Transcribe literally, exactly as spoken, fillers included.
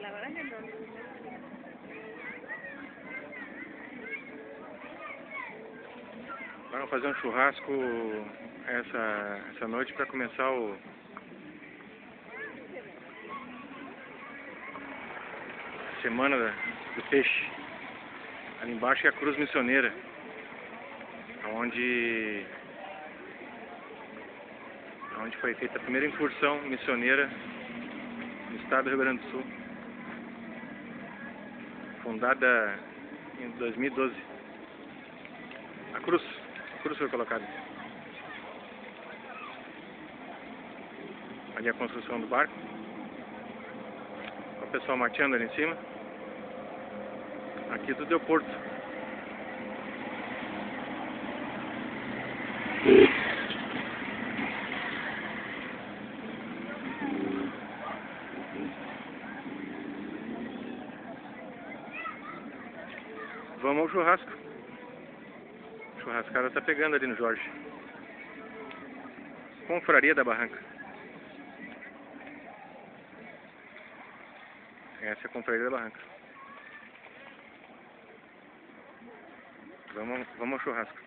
la verdad que no. Vamos fazer um churrasco essa, essa noite para começar o Semana da, do Peixe. Ali embaixo é a Cruz Missioneira, onde, onde foi feita a primeira incursão missioneira no estado do Rio Grande do Sul, fundada em dois mil e doze. A cruz, a cruz foi colocada. Ali a construção do barco, o pessoal mateando ali em cima. Aqui tudo é o porto. Vamos ao churrasco. A churrascada tá pegando ali no Jorge. Confraria da Barranca. Essa é a Confraria da Barranca. Vamos, vamos ao churrasco.